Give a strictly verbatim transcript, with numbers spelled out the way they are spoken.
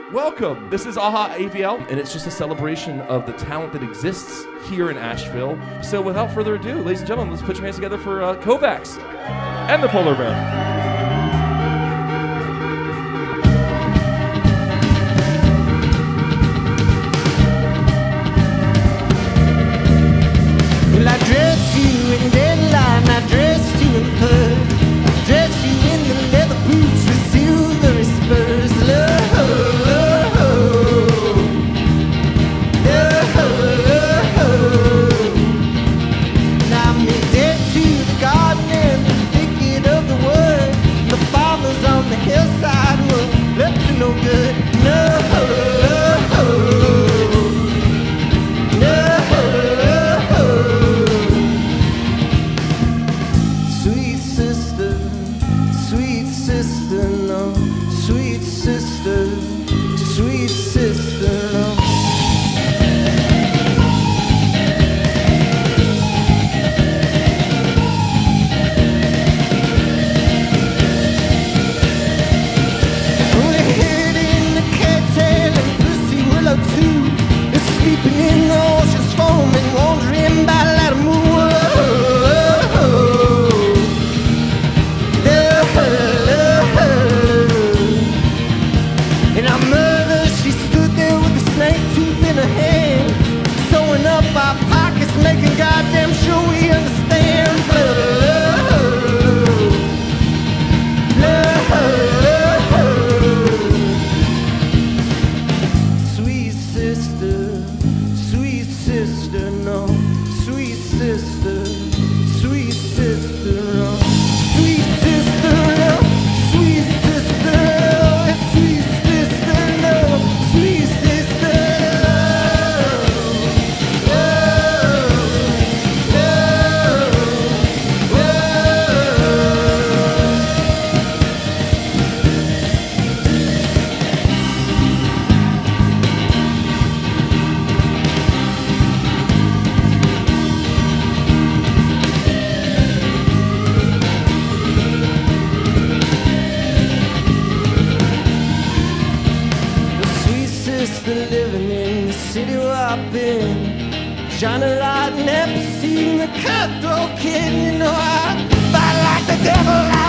Welcome. This is AHA A V L, and it's just a celebration of the talent that exists here in Asheville. So without further ado, ladies and gentlemen, let's put your hands together for uh, Kovacs and the Polar Bear. I dress you in deadline, I dress you in fur, dress you in the leather boots with silvery spurs. Love, love, love. Now I'm dead to the garden and the thicket of the wood. The farmers on the hillside were up to no good. No, sweet sister, sweet sister, no. Only head in the cattail and pussy willow too, is sleeping in the ocean's foam and wandering by light of moon. Our pockets, making goddamn sure we understand. Love, love. Sweet sister, sweet sister, no. Sweet sister, sweet sister, no. Sweet sister, no. Sweet sister, sweet sister, no. Sweet sister. Living in the city where I've been, shine a light, never seen the cutthroat kid. You know I fight like the devil. I